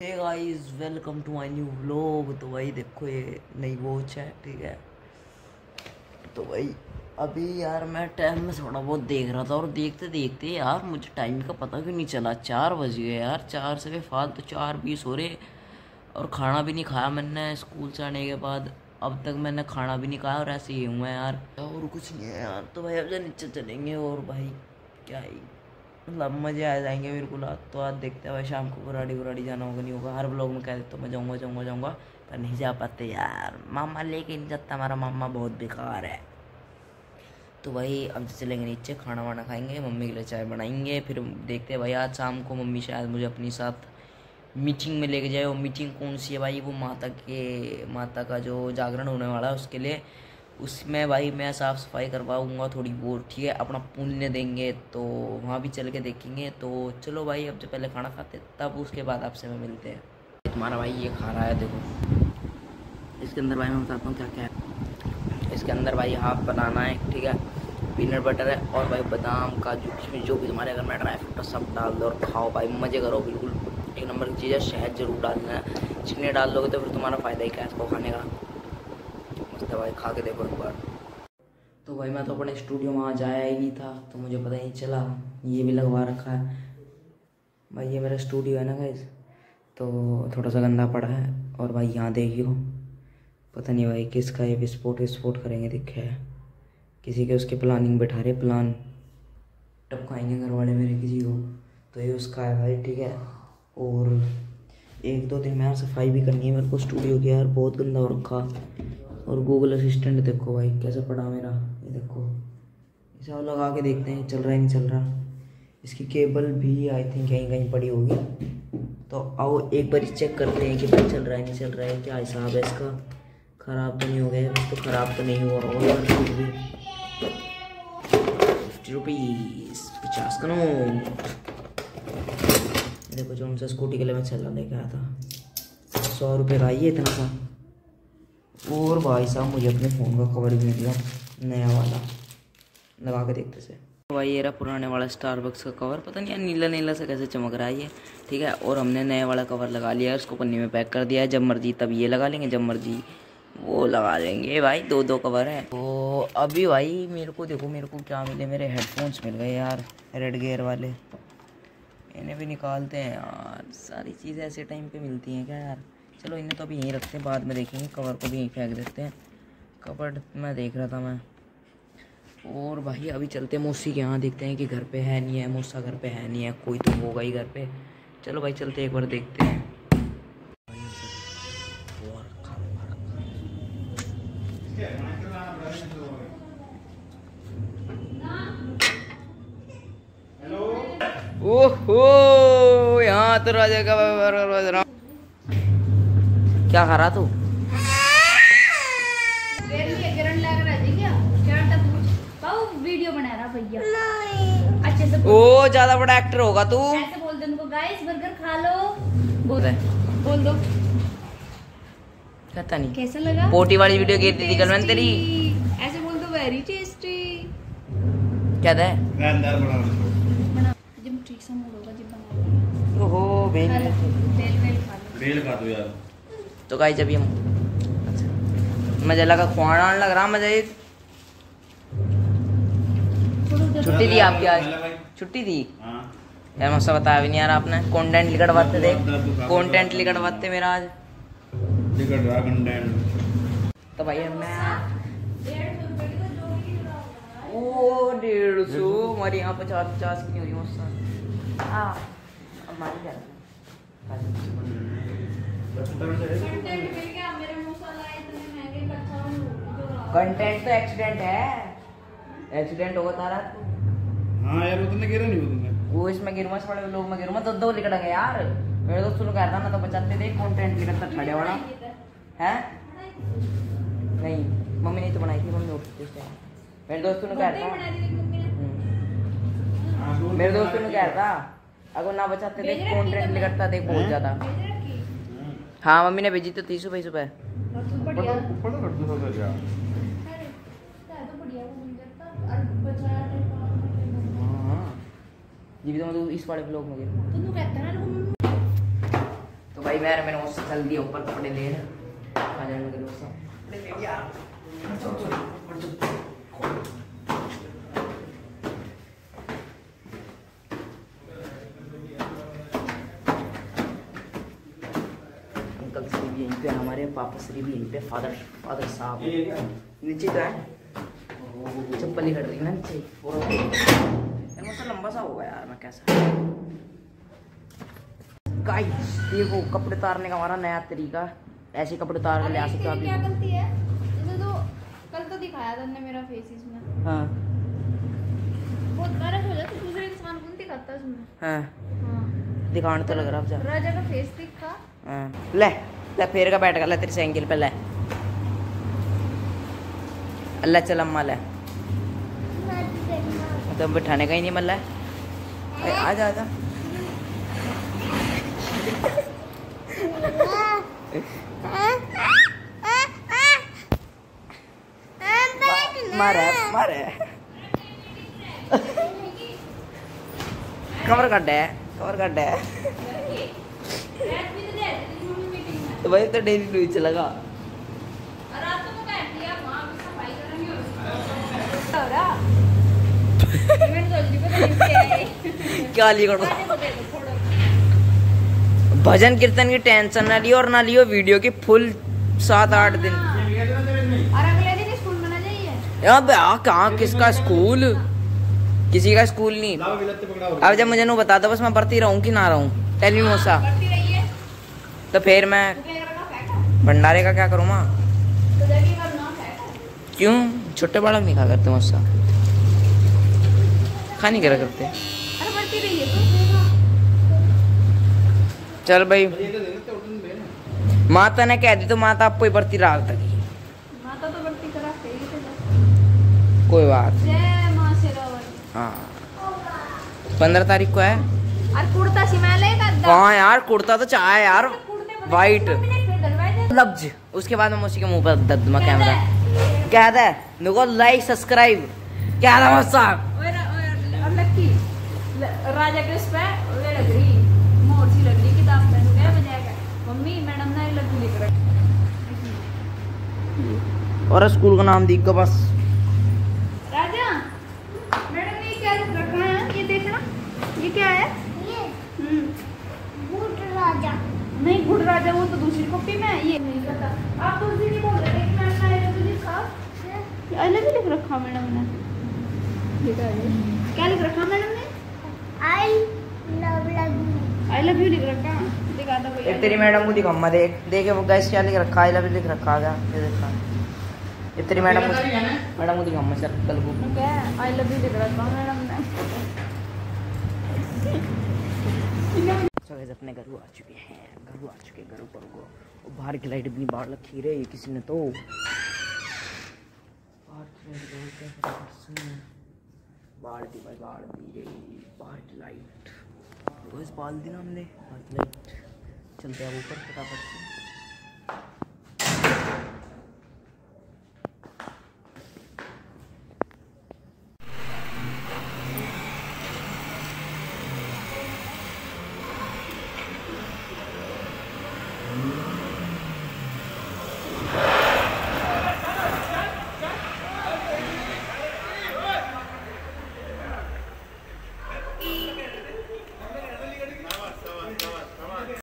Hey guys, welcome to my new vlog. तो भाई देखो, ये नई वॉच है, ठीक है। तो भाई अभी यार मैं टाइम में थोड़ा बहुत देख रहा था और देखते देखते यार मुझे टाइम का पता क्यों नहीं चला। 4 बज गए यार, 4 से बेफालतू 4:20 हो रहे और खाना भी नहीं खाया मैंने स्कूल से आने के बाद। अब तक मैंने खाना भी नहीं खाया और ऐसे ही हूँ मैं यार, और कुछ नहीं है यार। तो भाई अब जो नीचे चलेंगे और भाई क्या ही मतलब मज़े आ जाएंगे बिल्कुल। आज तो आज देखते हैं भाई, शाम को बुराड़ी जाना होगा नहीं होगा। हर ब्लॉग में कह देता हूँ मैं जाऊँगा पर नहीं जा पाते यार। मामा लेके नहीं जाता, हमारा मामा बहुत बेकार है। तो भाई अब चलेंगे नीचे, खाना वाना खाएंगे, मम्मी के लिए चाय बनाएंगे, फिर देखते हैं भाई। आज शाम को मम्मी शायद मुझे अपनी साथ मीटिंग में लेके जाए। और मीटिंग कौन सी है भाई? वो माता का जो जागरण होने वाला है उसके लिए। उसमें भाई मैं साफ़ सफाई करवाऊँगा थोड़ी बहुत, ठीक है। अपना पुण्य देंगे तो वहाँ भी चल के देखेंगे। तो चलो भाई, अब जो पहले खाना खाते तब उसके बाद आपसे मैं मिलते हैं। तुम्हारा भाई ये खा रहा है, देखो इसके अंदर भाई मैं बताता हूँ क्या क्या है। इसके अंदर भाई हाफ बनाना है, ठीक है, पीनट बटर है और भाई बादाम काजू किशमिश जो भी तुम्हारे घर में ड्राई फ्रूट है सब डाल दो और खाओ भाई, मज़े करो। बिल्कुल एक नंबर की चीज़ है। शहद जरूर डालना है, चिकनी डाल दोगे तो फिर तुम्हारा फ़ायदा ही क्या है इसको खाने का। मस्त है भाई, खा के देखो एक बार। तो भाई मैं तो अपने स्टूडियो में वहाँ जाया ही नहीं था तो मुझे पता ही नहीं चला। ये भी लगवा रखा है भाई, ये मेरा स्टूडियो है ना गाइस, तो थोड़ा सा गंदा पड़ा है। और भाई यहाँ देखियो, पता नहीं भाई किसका ये विस्फोट करेंगे दिखे है। किसी के उसके प्लानिंग बैठा रहे, प्लान टपकाएंगे घर वाले मेरे किसी को, तो ये उसका है भाई, ठीक है। और 1-2 दिन में यार सफाई भी करनी है मेरे को स्टूडियो की यार, बहुत गंदा हो रखा। और गूगल असिस्टेंट देखो भाई कैसे पड़ा मेरा, ये देखो। इसे और लगा के देखते हैं चल रहा है नहीं चल रहा। इसकी केबल भी आई थिंक कहीं कहीं पड़ी होगी, तो आओ एक बार चेक करते हैं कि भाई चल रहा है नहीं चल रहा है, क्या हिसाब है इसका। ख़राब तो नहीं हो गया है? तो ख़राब तो नहीं हुआ होगा यार। फिर भी 50 रुपीज़ 50 का नोट। देखो जो उनसे स्कूटी के लिए मैं चला लेके आया था, 100 रुपये का ही है इतना सा। और भाई साहब मुझे अपने फ़ोन का कवर भी मिला नया वाला, लगा के देखते से। भाई ये रहा पुराने वाला स्टारबक्स का कवर, पता नहीं यार नीला नीला से कैसे चमक रहा है ये, ठीक है। और हमने नए वाला कवर लगा लिया है, उसको पन्नी में पैक कर दिया है। जब मर्जी तब ये लगा लेंगे, जब मर्जी वो लगा लेंगे भाई। 2-2 कवर है। तो अभी भाई मेरे को देखो, मेरे को क्या मिले, मेरे हेडफोन्स मिल गए यार, रेड गियर वाले। इन्हें भी निकालते हैं यार, सारी चीज़ें ऐसे टाइम पे मिलती हैं क्या यार। चलो इन्हें तो अभी यहीं रखते हैं, बाद में देखेंगे। कवर को भी यहीं फेंक देते हैं। कवर मैं देख रहा था मैं। और भाई अभी चलते हैं मौसी के यहाँ, देखते हैं कि घर पे है नहीं है। मौसा घर पे है नहीं है, कोई तो होगा ही घर पे। चलो भाई चलते हैं, एक बार देखते हैं। ओहो, यहाँ तो राजा का क्या खा रहा तू? वीडियो बना रहा भैया अच्छे से। ओ ज्यादा बड़ा एक्टर होगा तू। ऐसे बोल दो उनको, गाइस बर्गर खा लो। बोल दो। कहता नहीं कैसा लगा? पोटी वाली वीडियो की थी कल मैंने तेरी। ऐसे बोल दो, वेरी टेस्टी। क्या था? जब ठीक सा मूड होगा जब बना लो। ओहो बेल बेल खा लो। बेल खा दो यार। तो गाइस जब ये अच्छा मजा लगा, खुआना लग रहा मजा। ये छुट्टी थी आपकी आज? छुट्टी थी यार, मुझसे बताया भी नहीं यार आपने। कंटेंट लिखवाते थे, कंटेंट लिखवाते मेरा आज लिखट रहा कंटेंट। तो भाई मैं ओ 150 हमारे यहाँ 50 की नहीं हो रही मुझसे। अब मान क्या कंटेंट तो एक्सीडेंट है, एक्सीडेंट होगा तारा। हाँ यार उतने गिरा नहीं तुमने। वो इसमें गिरमा छोड़े लोग में गिरमा 2 लिखड़ेंगे यार। मेरे दोस्त लोग कहता ना तो बचाते थे कंटेंट लिखता छड़े वाला है। नहीं मम्मी ने तो बनाई थी, मम्मी उठती उस टाइम। मेरे दोस्तों ने कहता, मेरे दोस्तों ने कहता अगर ना बचाते थे कंटेंट लिखता देख बहुत ज्यादा। हाँ मम्मी ने भेजी तो 30 रुपये सुबह। ये भी तो मतलब इस वाले ब्लॉग में तो कहता है। तो भाई भाई मैंने उससे चल दिया ऊपर कपड़े ले आ जाने के दोस्तों कपड़े ले यार। अंकल श्री भी यहीं पे, हमारे पापा श्री भी यहीं पे, फादर साहब नीचे तो है, चप्पल ही कट रही है ना नीचे यार, मुझसे लंबा सा होगा यार, मैं कैसा। गाइस देखो कपड़े उतारने का हमारा नया तरीका, ऐसे कपड़े उतार के ले आ सकते हो आप। क्या गलती है? जैसे तो कल तो दिखाया तुमने मेरा फेस इसमें। हाँ बहुत नरक हो जाता, दूसरे इंसान को नहीं दिखाता उसमें। हाँ हाँ दिखाने तो लग रहा है अब। राजा का फेस दिखा। हाँ ले ले फेर का बैठ कर ले तेरी साइकिल पे ले, अल्लाह चल अम्मा ले, तो बिठाने का ही नहीं मल्ला है। आजा आजा मारे मारे कवर कट है, कवर कट है तो भाई तो डेली लुई चलेगा। क्या लिखो भजन कीर्तन की टेंशन ना लियो और ना लियो वीडियो की फुल 7-8 दिन। और अगले दिन स्कूल में ना जाइए। अब कहाँ किसका स्कूल, किसी का स्कूल नहीं। अब जब मुझे नहीं बता दो बस मैं बढ़ती रहूं कि ना रहूं, टेल मी मोसा। करती रही है तो फिर मैं तो क्या करना फेंका भंडारे का क्या करूँ माँ? तो जगह का नाम फेंका। क्यों छोटे बालक नहीं खा करते मोसा, खा नहीं करा करते। अरे बढ़ती रही है तो चल भाई माता ने कह दी तो माता आपको ही बढ़ती रात तक ही, माता तो बढ़ती करा फेरी तो कोई बात। जय मां शेरावाली। हाँ 15 तारीख को है। और कुर्ता सिमाले का हाँ यार कुर्ता तो चाहे यार वाइट लफ्ज, उसके बाद मैं उसी के मुंह पर दद्दमा कैमरा क्या था देखो, लाइक सब्सक्राइब क्या था मोसा। और लक्की राजा के उस पे वे लग रही मोर सी लग रही किताब पे गया बजाएगा मम्मी मैडम ने लड्डू लिख रखा और स्कूल का नाम दिख गया बस। राजा मैडम ने क्या लिख रखा है ये देखना, ये क्या है? ये गुड राजा नहीं, गुड राजा वो तो दूसरी कॉपी में है, ये नहीं पता। आप तो उसी नहीं बोल रहे एक मैम ने आई लव लिखा, आई लव लिख रखा मैडम ने, क्या लिख रखा मैडम ने? आई लव यू लिख रखा, दिखा दो भैया। तेरी मैडम को दिखा अम्मा, देख देखे वो गैस क्या लिख रखा, आई लव यू लिख रखा आ गया ये देखा। ये तेरी मैडम को दिखा अम्मा सर कल को क्या आई लव यू लिख रखा मैडम ने। सब अपने घर आ चुके हैं, घर पर को बाहर की लाइट भी बाहर रखी रही किसी ने तो बाहर दी बाहर की लाइट बस बाल दी ना हमने, बाहर की लाइट चलते हैं ऊपर फटाफट से।